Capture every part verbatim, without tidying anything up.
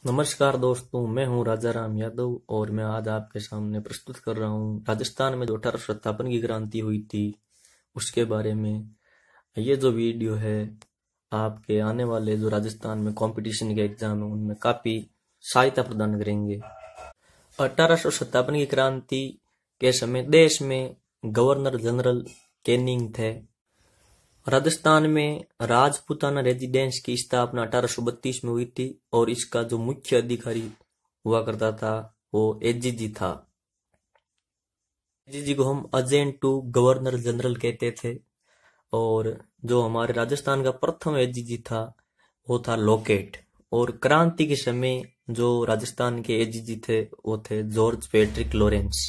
नमस्कार दोस्तों, मैं हूं राजा राम यादव और मैं आज आपके सामने प्रस्तुत कर रहा हूं राजस्थान में जो अठारह सौ सत्तावन की क्रांति हुई थी उसके बारे में। ये जो वीडियो है आपके आने वाले जो राजस्थान में कंपटीशन के एग्जाम है उनमें काफी सहायता प्रदान करेंगे। अठारह सौ सत्तावन की क्रांति के समय देश में गवर्नर जनरल कैनिंग थे। राजस्थान में राजपूताना रेजिडेंस की स्थापना अठारह सौ बत्तीस में हुई थी और इसका जो मुख्य अधिकारी हुआ करता था वो एजीजी था। एजीजी को हम एजेंट टू गवर्नर जनरल कहते थे और जो हमारे राजस्थान का प्रथम एजीजी था वो था लोकेट। और क्रांति के समय जो राजस्थान के एजीजी थे वो थे George Patrick Lawrence.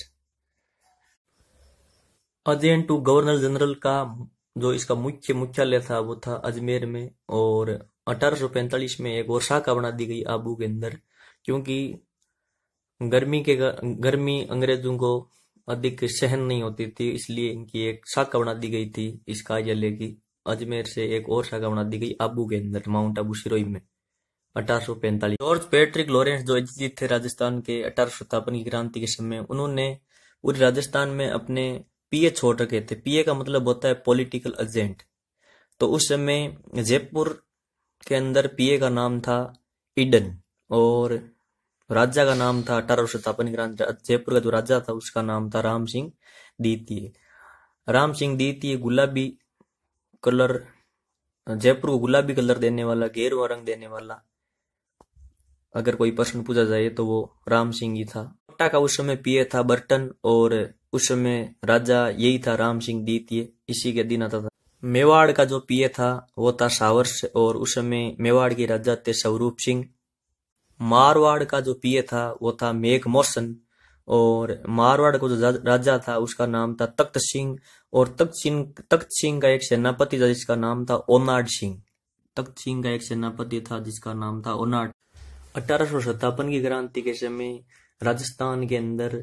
Agent to governor general का जो इसका मुख्य मुख्यालय था वो था अजमेर में और अठारह सौ पैंतालीस में एक और शाखा बना दी गई आबू के अंदर, क्योंकि गर्मी के गर्मी अंग्रेजों को अधिक सहन नहीं होती थी, इसलिए इनकी एक शाखा बना दी गई थी इस कार्यालय की। अजमेर से एक और शाखा बना दी गई आबू के अंदर, माउंट आबू सिरोही में अठारह सौ पैंतालीस। जॉर्ज पैट्रिक लॉरेंस जो एजीजी थे राजस्थान के अठारह सौ सत्तावन की क्रांति के समय, उन्होंने पूरे राजस्थान में अपने पीए छोड़ रखे थे। पीए का मतलब होता है पॉलिटिकल एजेंट। तो उस समय जयपुर के अंदर पीए का नाम था ईडन और राजा का नाम था अठारह सौ सत्तावन क्रांति जयपुर का जो राजा था उसका नाम था राम सिंह द्वितीय। राम सिंह द्वितीय गुलाबी कलर, जयपुर को गुलाबी कलर देने वाला, गेरुआ रंग देने वाला अगर कोई प्रश्न पूछा जाए तो वो राम सिंह ही था। कोटा का उस समय पीए था बर्टन और उस समय राजा यही था राम सिंह द्वितीय, इसी के अधीन आता था। मेवाड़ का जो पीए था वो था सावर्स और उस समय मेवाड़ के राजा थे स्वरूप सिंह। मारवाड़ का जो पीए था वो था मेघ मोशन और मारवाड़ को जो राजा था उसका नाम था तख्त सिंह और तख्त सिंह तख्त सिंह का एक सेनापति था जिसका नाम था ओनाड सिंह। तख्त सिंह का एक सेनापति था जिसका नाम था ओनाड। अठारह सौ सत्तावन की क्रांति के समय राजस्थान के अंदर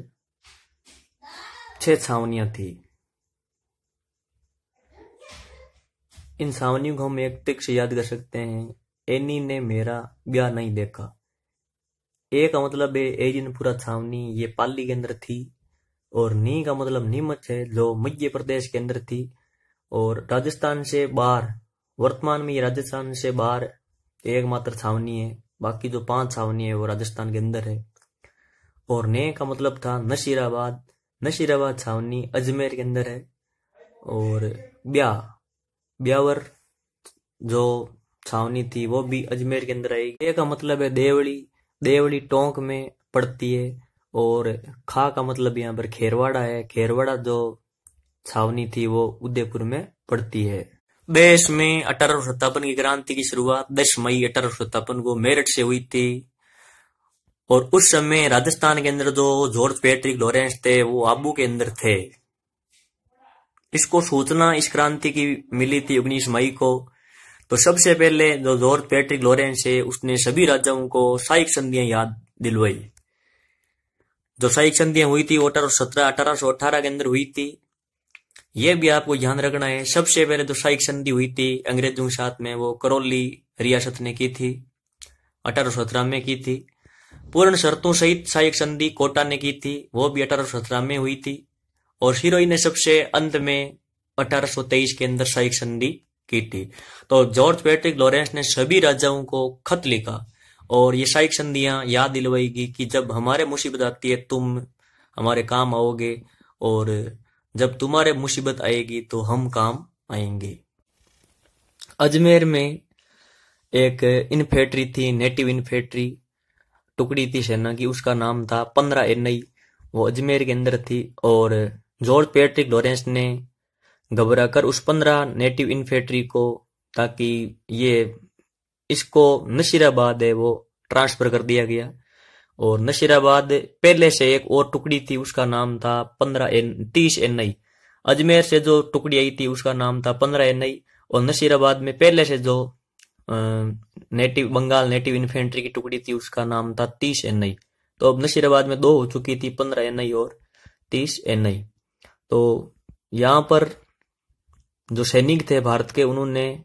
छह छावनियां थी। इन छावनियों को हम एक टिक से याद कर सकते हैं। एनी ने मेरा ब्याह नहीं देखा। ए का मतलब है एजिनपुरा छावनी, ये पाली के अंदर थी। और नी का मतलब नीमच है जो मध्य प्रदेश के अंदर थी और राजस्थान से बाहर, वर्तमान में ये राजस्थान से बाहर एकमात्र छावनी है। बाकी जो पांच छावनी है वो राजस्थान के अंदर है। और ने का मतलब था नसीराबाद, नसीराबाद छावनी अजमेर के अंदर है। और ब्याह ब्यावर जो छावनी थी वो भी अजमेर के अंदर आएगी। ए का मतलब है देवली, देवली टोंक में पड़ती है। और खा का मतलब यहाँ पर खेरवाड़ा है, खेरवाड़ा जो छावनी थी वो उदयपुर में पड़ती है। देश में अठारह सौ सत्तावन की क्रांति की शुरुआत दस मई अठारह सौ सत्तावन को मेरठ से हुई थी और उस समय राजस्थान के अंदर जो जॉर्ज पैट्रिक लॉरेंस थे वो आबू के अंदर थे। इसको सूचना इस क्रांति की मिली थी उन्नीस मई को। तो सबसे पहले जो जॉर्ज पैट्रिक लॉरेंस है उसने सभी राजाओं को साइक संधियां याद दिलवाई। जो साइक संधियां हुई थी वो अठारह सौ सत्रह अठारह सौ अठारह के अंदर हुई थी। यह भी आपको ध्यान रखना है। सबसे पहले जो साइक संधि हुई थी अंग्रेजों के साथ में वो करौली रियासत ने की थी, अठारह सौ सत्रह में की थी। पूर्ण शर्तों सहित साइक संधि कोटा ने की थी, वो भी अठारह सौ सत्रह में हुई थी। और सिरोही ने सबसे अंत में अठारह सौ तेईस के अंदर साइक संधि की थी। तो जॉर्ज पैट्रिक लॉरेंस ने सभी राजाओं को खत लिखा और ये साइक संधियां याद दिलवाएगी कि जब हमारे मुसीबत आती है तुम हमारे काम आओगे और जब तुम्हारे मुसीबत आएगी तो हम काम आएंगे। अजमेर में एक इन्फेंट्री थी, नेटिव इन्फेंट्री टुकड़ी थी सेना की, उसका नाम था पंद्रह एनआई, वो अजमेर के अंदर थी। और जॉर्ज पैट्रिक लॉरेंस ने घबराकर उस पंद्रह नेटिव इन्फेंट्री को, ताकि ये इसको नसीराबाद है वो ट्रांसफर कर दिया गया। और नसीराबाद पहले से एक और टुकड़ी थी उसका नाम था पंद्रह एन तीस एन आई। अजमेर से जो टुकड़ी आई थी उसका नाम था पंद्रह एन आई और नसीराबाद में पहले से जो नेटिव बंगाल नेटिव इन्फेंट्री की टुकड़ी थी उसका नाम था तीस एन आई। तो अब नसीराबाद में दो हो चुकी थी, पंद्रह एन आई और तीस एन आई। तो यहाँ पर जो सैनिक थे भारत के उन्होंने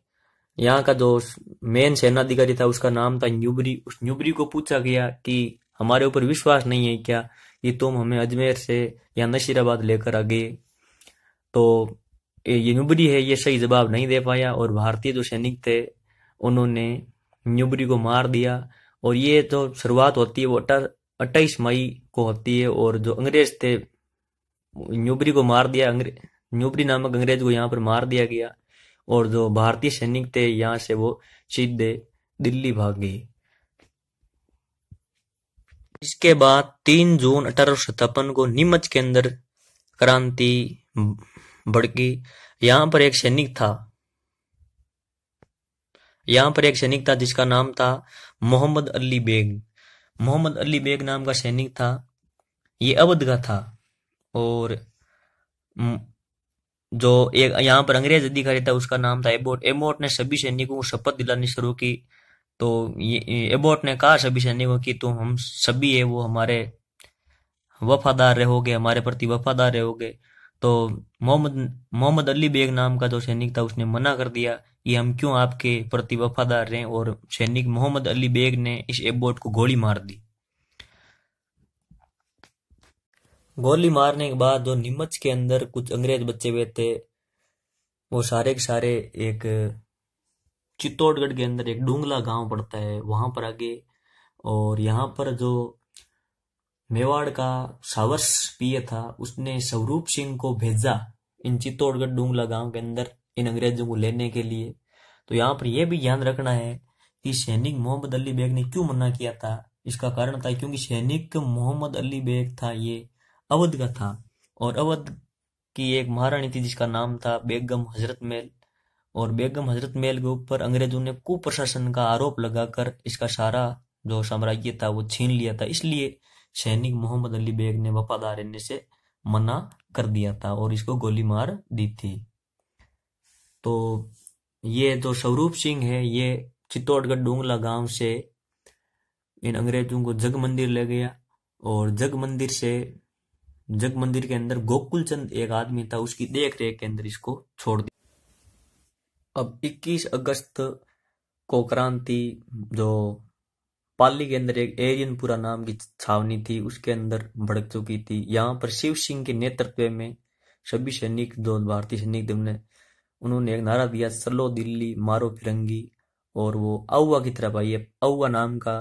यहाँ का जो मेन सेनाधिकारी था उसका नाम था न्यूबरी। उस न्यूबरी को पूछा गया कि हमारे ऊपर विश्वास नहीं है क्या कि तुम हमें अजमेर से या नशीराबाद लेकर आ गए। तो ये न्यूबरी है ये सही जवाब नहीं दे पाया और भारतीय जो सैनिक थे उन्होंने न्यूबरी को मार दिया। और ये जो शुरुआत होती है वो अट्ठाईस मई को होती है और जो अंग्रेज थे न्यूबरी को मार दिया। न्यूबरी नामक अंग्रेज को यहाँ पर मार दिया गया और जो भारतीय सैनिक थे यहाँ से वो सीधे दिल्ली भाग गए। इसके बाद तीन जून अठारह सौ सत्तावन को नीमच के अंदर क्रांति भड़की। यहाँ पर एक सैनिक था यहाँ पर एक सैनिक था जिसका नाम था मोहम्मद अली बेग। मोहम्मद अली बेग नाम का सैनिक था, ये अवध का था। और जो एक यहाँ पर अंग्रेज अधिकारी था उसका नाम था एबोट। एबोट ने सभी सैनिकों को शपथ दिलानी शुरू की। तो ये एबोट ने कहा सभी सैनिकों की तुम हम सभी है वो हमारे वफादार रहोगे, हमारे प्रति वफादार रहोगे। तो मोहम्मद मोहम्मद अली बेग नाम का जो सैनिक था उसने मना कर दिया कि हम क्यों आपके प्रति वफादार रहें। और सैनिक मोहम्मद अली बेग ने इस एबोट को गोली मार दी। गोली मारने के बाद जो नीमच के अंदर कुछ अंग्रेज बचे हुए थे वो सारे के सारे एक चित्तौड़गढ़ के अंदर एक डूंगला गांव पड़ता है वहां पर आगे। और यहाँ पर जो मेवाड़ का सावस पीए था उसने स्वरूप सिंह को भेजा इन चित्तौड़गढ़ डूंगला गांव के अंदर इन अंग्रेजों को लेने के लिए। तो यहाँ पर यह भी ध्यान रखना है कि सैनिक मोहम्मद अली बेग ने क्यों मना किया था। इसका कारण था क्योंकि सैनिक मोहम्मद अली बेग था ये अवध का था और अवध की एक महारानी थी जिसका नाम था बेगम हजरत महल। और बेगम हजरत महल के ऊपर अंग्रेजों ने कुप्रशासन का आरोप लगाकर इसका सारा जो साम्राज्य था वो छीन लिया था। इसलिए सैनिक मोहम्मद अली बेग ने वफादार रहने से मना कर दिया था और इसको गोली मार दी थी। तो ये जो स्वरूप सिंह है ये चित्तौड़गढ़ डूंगला गांव से इन अंग्रेजों को जग मंदिर ले गया और जग मंदिर से जग मंदिर के अंदर गोकुल चंद एक आदमी था उसकी देख रेख के अंदर इसको छोड़ दिया। अब इक्कीस अगस्त को क्रांति जो पाली के अंदर एक एरियनपुरा नाम की छावनी थी उसके अंदर भड़क चुकी थी। यहाँ पर शिव सिंह के नेतृत्व में सभी सैनिक जो भारतीय सैनिक थे उन्होंने उन्होंने एक नारा दिया चलो दिल्ली मारो फिरंगी। और वो अहुआ की तरफ आई है। अहुआ नाम का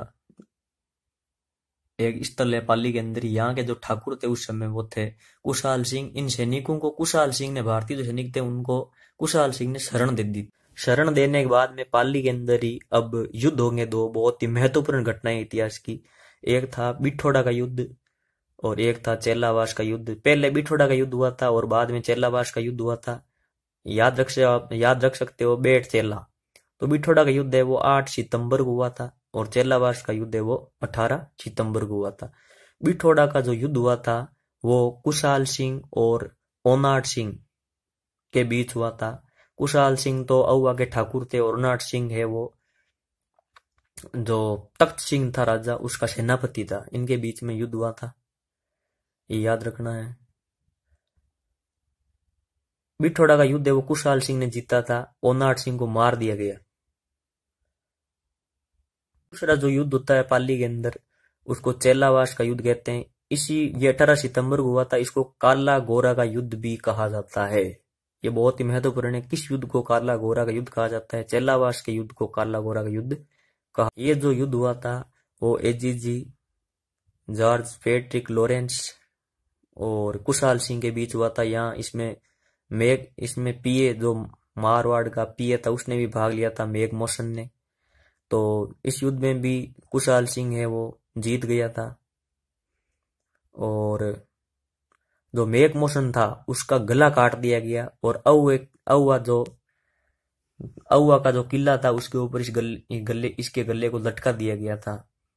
एक स्थल है पाली के अंदर। यहाँ के जो ठाकुर थे उस समय वो थे कुशाल सिंह। इन सैनिकों को कुशाल सिंह ने भारतीय जो सैनिक थे उनको कुशाल सिंह ने शरण दे दी। शरण देने के बाद में पाली के अंदर ही अब युद्ध होंगे दो बहुत ही महत्वपूर्ण घटनाएं इतिहास की। एक था बिठोड़ा का युद्ध और एक था चेलावास का युद्ध। पहले बिठोड़ा का युद्ध हुआ था और बाद में चेलावास का युद्ध हुआ था। याद रख आप याद रख सकते हो बेट चेला। तो बिठोड़ा का युद्ध है वो आठ सितंबर को हुआ था और चेलावास का युद्ध है वो अठारह सितंबर को हुआ था। बिठोड़ा का जो युद्ध हुआ था वो कुशाल सिंह और ओनाट सिंह के बीच हुआ था। कुशाल सिंह तो अहुआ के ठाकुर थे और ओनाट सिंह है वो जो तख्त सिंह था राजा उसका सेनापति था। इनके बीच में युद्ध हुआ था, ये याद रखना है। बिठोड़ा का युद्ध है वो कुशाल सिंह ने जीता था, ओनाट सिंह को मार दिया गया। दूसरा जो युद्ध होता है पाली के अंदर उसको चेलावास का युद्ध कहते हैं। इसी ये अठारह सितंबर को हुआ था। इसको काला गोरा का युद्ध भी कहा जाता है। ये बहुत ही महत्वपूर्ण है। किस युद्ध को काला गोरा का युद्ध कहा जाता है? चेलावास के युद्ध को काला गोरा का युद्ध कहा। ये जो युद्ध हुआ था वो एजीजी जॉर्ज पेट्रिक लॉरेंस और कुशाल सिंह के बीच हुआ था। यहाँ इसमें मेघ इसमें पीए जो मारवाड़ का पीए था उसने भी भाग लिया था, मेघ मोशन ने। तो इस युद्ध में भी कुशाल सिंह है वो जीत गया था। और जो मेघ मोशन था उसका गला काट दिया गया और अहुआ अहुआ जो अहुआ का जो किला था उसके ऊपर इस गले, गले इसके गले को लटका दिया गया था।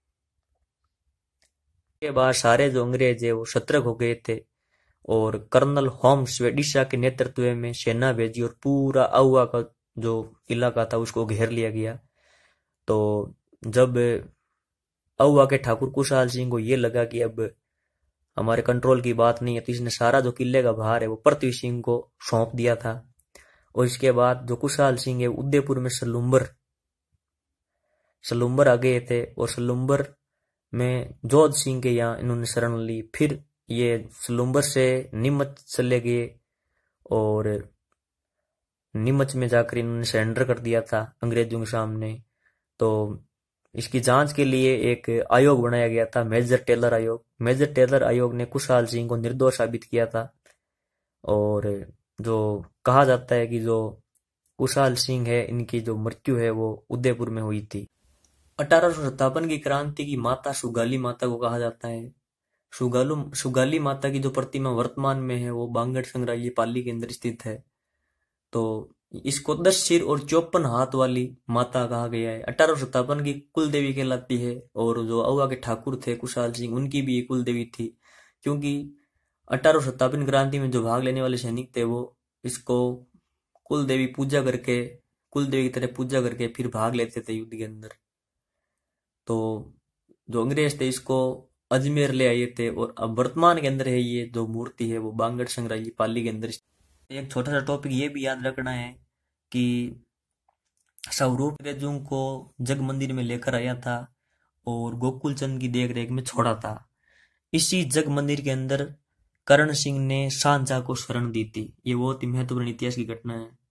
के बाद सारे जो अंग्रेज है वो सतर्क हो गए थे और कर्नल होम्स वेडिशा के नेतृत्व में सेना भेजी और पूरा अहुआ का जो इलाका था उसको घेर लिया गया। तो जब अहुआ के ठाकुर कुशाल सिंह को ये लगा कि अब हमारे कंट्रोल की बात नहीं है तो इसने सारा जो किले का भार है वो पृथ्वी सिंह को सौंप दिया था। और इसके बाद जो कुशाल सिंह है उदयपुर में सलुम्बर सलुम्बर आ गए थे और सलुम्बर में जोध सिंह के यहाँ इन्होंने शरण ली। फिर ये सलुम्बर से नीमच चले गए और नीमच में जाकर इन्होंने सरेंडर कर दिया था अंग्रेजों के सामने। तो इसकी जांच के लिए एक आयोग बनाया गया था, मेजर टेलर आयोग। मेजर टेलर आयोग ने कुशाल सिंह को निर्दोष साबित किया था और जो कहा जाता है कि जो कुशाल सिंह है इनकी जो मृत्यु है वो उदयपुर में हुई थी। अठारह सौ सत्तावन की क्रांति की माता सुगाली माता को कहा जाता है। सुगालू सुगाली माता की जो प्रतिमा वर्तमान में है वो बांगड़ संग्रहालय पाली के अंदर स्थित है। तो इसको दस सिर और चौपन हाथ वाली माता कहा गया है। अठारह सौ सत्तावन की कुल देवी कहलाती है और जो अहुआ के ठाकुर थे कुशाल सिंह उनकी भी कुल देवी थी, क्योंकि अठारह सौ सत्तावन क्रांति में जो भाग लेने वाले सैनिक थे वो इसको कुल देवी पूजा करके कुल देवी की तरह पूजा करके फिर भाग लेते थे युद्ध के अंदर। तो जो अंग्रेज थे इसको अजमेर ले आए थे और अब वर्तमान के अंदर है ये जो मूर्ति है वो बांगड़ संग्रहालय पाली के अंदर। एक छोटा सा टॉपिक ये भी याद रखना है कि स्वरूप अंग्रेजों को जग मंदिर में लेकर आया था और गोकुल चंद की देख रेख में छोड़ा था। इसी जग मंदिर के अंदर करण सिंह ने शाहजहां को शरण दी थी। ये बहुत ही महत्वपूर्ण इतिहास की घटना है।